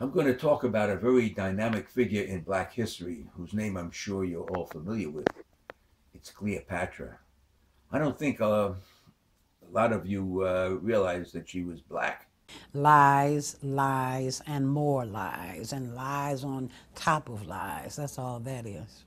I'm going to talk about a very dynamic figure in Black history, whose name I'm sure you're all familiar with. It's Cleopatra. I don't think a lot of you realize that she was Black. Lies, lies, and more lies, and lies on top of lies. That's all that is.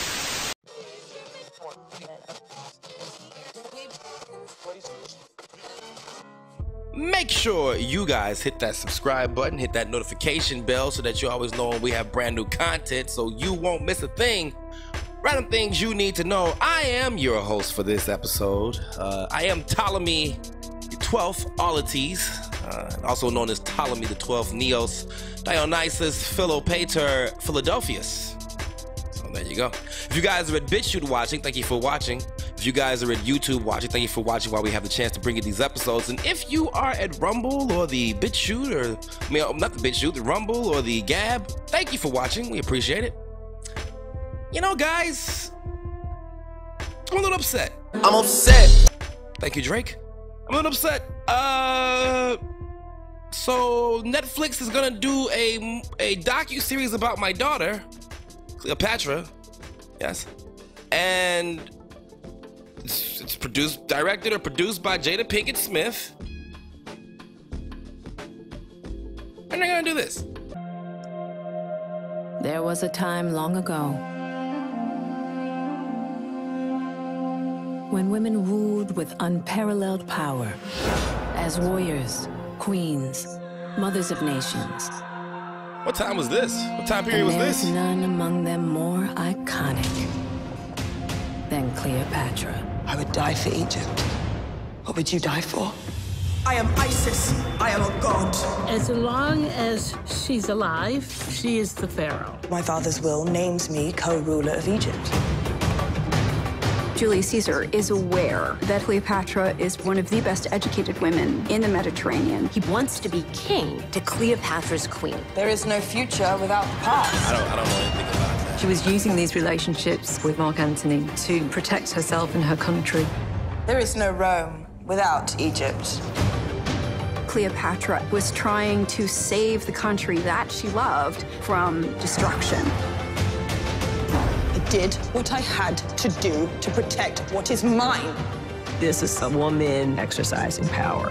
Make sure you guys hit that subscribe button, hit that notification bell so that you always know when we have brand new content so you won't miss a thing. Random things you need to know. I am your host for this episode. I am Ptolemy the 12th Auletes, also known as Ptolemy the 12th Neos, Dionysus Philopater Philadelphus. So there you go. If you guys are at BitChute watching, thank you for watching. If you guys are at YouTube watching, thank you for watching while we have the chance to bring you these episodes. And if you are at Rumble or the BitChute, or not the BitChute, the Rumble or the Gab, thank you for watching. We appreciate it. You know, guys, I'm a little upset. I'm upset. Thank you, Drake. I'm a little upset. So Netflix is gonna do a docu-series about my daughter, Cleopatra. Yes, and it's directed or produced by Jada Pinkett Smith, and they're gonna do this. There was a time long ago when women ruled with unparalleled power as warriors, queens, mothers of nations. What time was this? What time period was this? There's none among them more iconic than Cleopatra. I would die for Egypt. What would you die for? I am Isis. I am a god. As long as she's alive, she is the pharaoh. My father's will names me co-ruler of Egypt. Julius Caesar is aware that Cleopatra is one of the best educated women in the Mediterranean. He wants to be king to Cleopatra's queen. There is no future without the past. I don't know anything about that. She was using these relationships with Mark Antony to protect herself and her country. There is no Rome without Egypt. Cleopatra was trying to save the country that she loved from destruction. I did what I had to do to protect what is mine. This is a woman exercising power.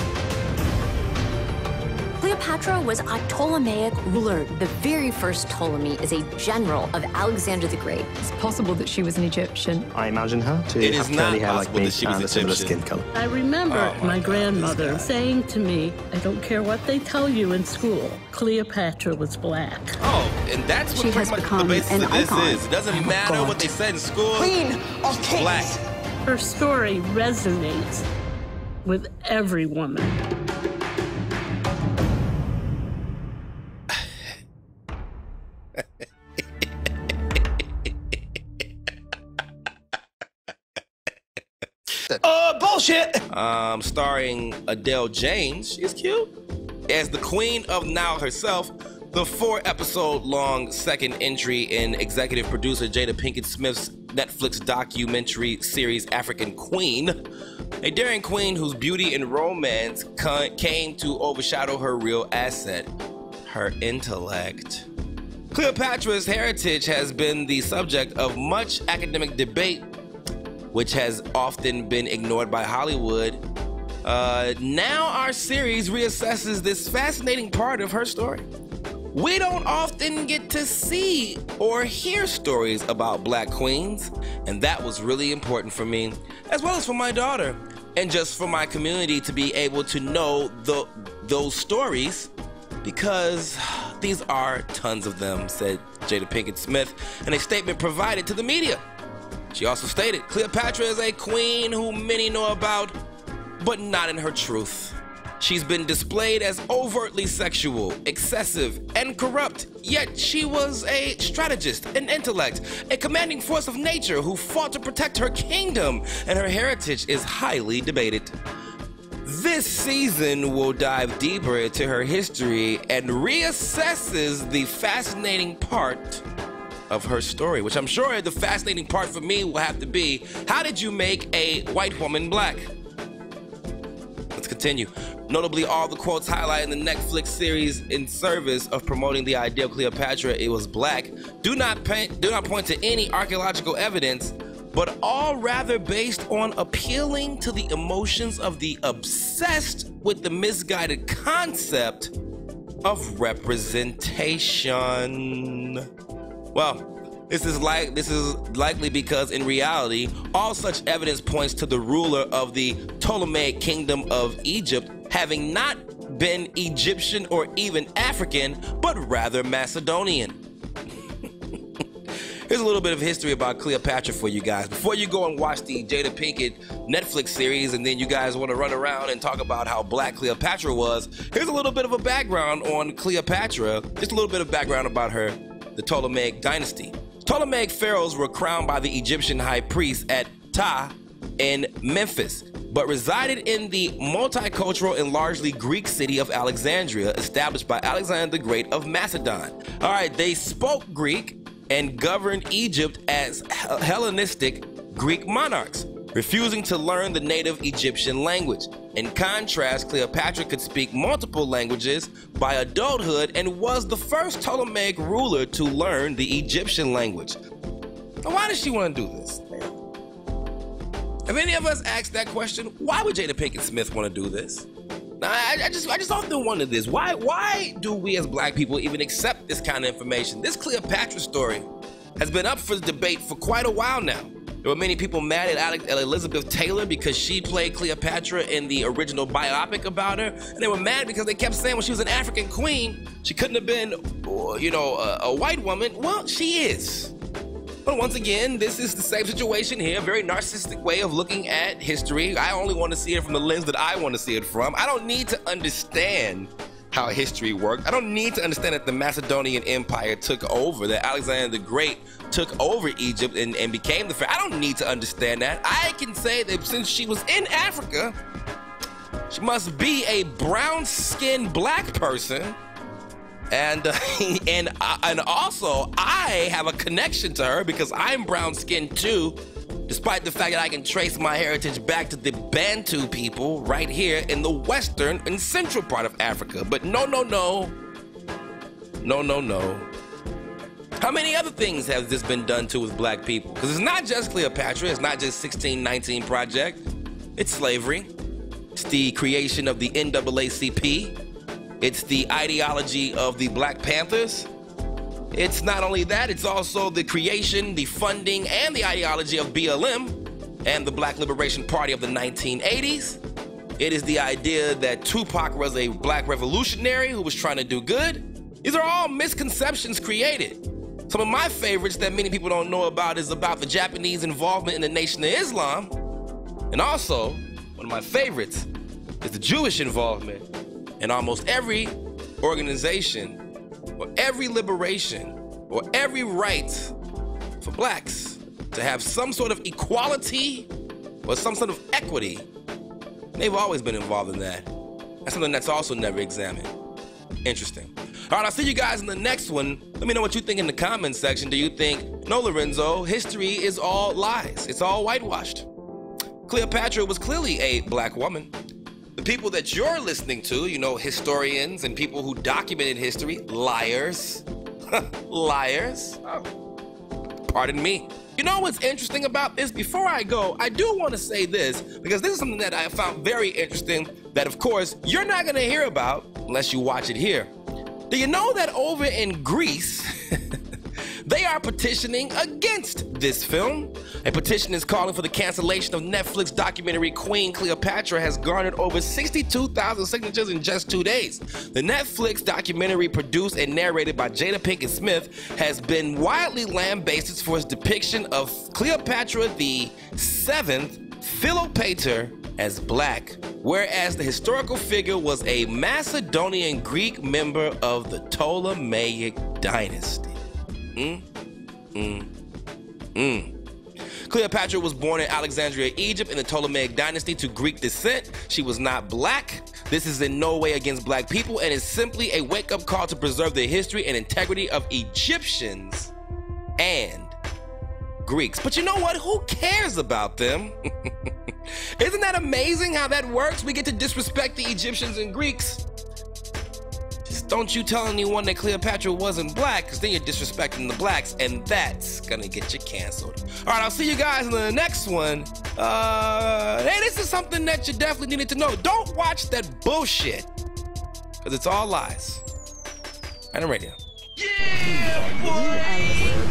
Cleopatra was a Ptolemaic ruler. The very first Ptolemy is a general of Alexander the Great. It's possible that she was an Egyptian. I imagine her to It have is not curly hair like possible me that she was and a similar Egyptian. skin color. I remember my God, grandmother this guy. saying to me, I don't care what they tell you in school, Cleopatra was Black. Oh, and that's what She pretty has much the become basis an of this icon. is. It doesn't matter what they said in school. Queen of She's kings. Black. Her story resonates with every woman. Bullshit! Starring Adele James, she's cute, as the queen of Nile herself. The 4-episode-long second entry in executive producer Jada Pinkett Smith's Netflix documentary series African Queen, a daring queen whose beauty and romance came to overshadow her real asset, her intellect. Cleopatra's heritage has been the subject of much academic debate, which has often been ignored by Hollywood. Now our series reassesses this fascinating part of her story. We don't often get to see or hear stories about Black queens, and that was really important for me, as well as for my daughter, and just for my community to be able to know those stories, because these are tons of them, said Jada Pinkett Smith in a statement provided to the media. She also stated, Cleopatra is a queen who many know about, but not in her truth. She's been displayed as overtly sexual, excessive, and corrupt, yet she was a strategist, an intellect, a commanding force of nature who fought to protect her kingdom, and her heritage is highly debated. This season will dive deeper into her history and reassesses the fascinating part of her story, which I'm sure the fascinating part for me will have to be, how did you make a white woman Black? Let's continue. Notably, all the quotes highlighted in the Netflix series in service of promoting the idea of Cleopatra, it was black, do not point to any archaeological evidence, but all rather based on appealing to the emotions of the obsessed with the misguided concept of representation. Well, this is likely because in reality, all such evidence points to the ruler of the Ptolemaic kingdom of Egypt having not been Egyptian or even African, but rather Macedonian. Here's a little bit of history about Cleopatra for you guys. Before you go and watch the Jada Pinkett Netflix series and then you guys want to run around and talk about how black Cleopatra was, here's a little bit of a background on Cleopatra, just a little bit of background about her, the Ptolemaic dynasty. Ptolemaic pharaohs were crowned by the Egyptian high priest at Ptah in Memphis, but resided in the multicultural and largely Greek city of Alexandria, established by Alexander the Great of Macedon. All right, they spoke Greek and governed Egypt as Hellenistic Greek monarchs, refusing to learn the native Egyptian language. In contrast, Cleopatra could speak multiple languages by adulthood and was the first Ptolemaic ruler to learn the Egyptian language. Now, why does she want to do this? Have any of us asked that question? Why would Jada Pinkett Smith want to do this? Now, I just often wonder this. Why do we as black people even accept this kind of information? This Cleopatra story has been up for debate for quite a while now. There were many people mad at Elizabeth Taylor because she played Cleopatra in the original biopic about her. And they were mad because they kept saying when she was an African queen, she couldn't have been, a white woman. Well, she is. But once again, this is the same situation here, a very narcissistic way of looking at history. I only want to see it from the lens that I want to see it from. I don't need to understand how history worked. I don't need to understand that the Macedonian Empire took over, that Alexander the Great took over Egypt and became the pharaoh. I don't need to understand that. I can say that since she was in Africa, she must be a brown-skinned black person. And also, I have a connection to her because I'm brown-skinned too, despite the fact that I can trace my heritage back to the Bantu people right here in the western and central part of Africa. But no. How many other things has this been done to with black people? Because it's not just Cleopatra, it's not just 1619 Project, it's slavery, it's the creation of the NAACP, it's the ideology of the Black Panthers. It's not only that, it's also the creation, the funding, and the ideology of BLM and the Black Liberation Party of the 1980s. It is the idea that Tupac was a black revolutionary who was trying to do good. These are all misconceptions created. Some of my favorites that many people don't know about is about the Japanese involvement in the Nation of Islam. And also, one of my favorites is the Jewish involvement in almost every organization or every liberation or every right for blacks to have some sort of equality or some sort of equity. They've always been involved in that. That's something that's also never examined. Interesting. All right, I'll see you guys in the next one. Let me know what you think in the comments section. Do you think, no, Lorenzo, history is all lies? It's all whitewashed. Cleopatra was clearly a black woman. The people that you're listening to, historians and people who documented history, liars. Liars. Oh, pardon me. You know what's interesting about this? Before I go, I do want to say this, because this is something that I found very interesting that, of course, you're not going to hear about unless you watch it here. Do you know that over in Greece, they are petitioning against this film? A petition is calling for the cancellation of Netflix documentary Queen Cleopatra has garnered over 62,000 signatures in just 2 days. The Netflix documentary, produced and narrated by Jada Pinkett Smith, has been widely lambasted for its depiction of Cleopatra the Seventh, Philopator, as black, whereas the historical figure was a Macedonian Greek member of the Ptolemaic Dynasty. Cleopatra was born in Alexandria, Egypt in the Ptolemaic Dynasty to Greek descent. She was not black. This is in no way against black people and is simply a wake-up call to preserve the history and integrity of Egyptians and Greeks. But you know what? Who cares about them? Isn't that amazing how that works? We get to disrespect the Egyptians and Greeks. Just don't you tell anyone that Cleopatra wasn't black, because then you're disrespecting the blacks, and that's gonna get you canceled. All right, I'll see you guys in the next one. Hey, this is something that you definitely needed to know. Don't watch that bullshit, because it's all lies. Random Radio. Yeah, boy!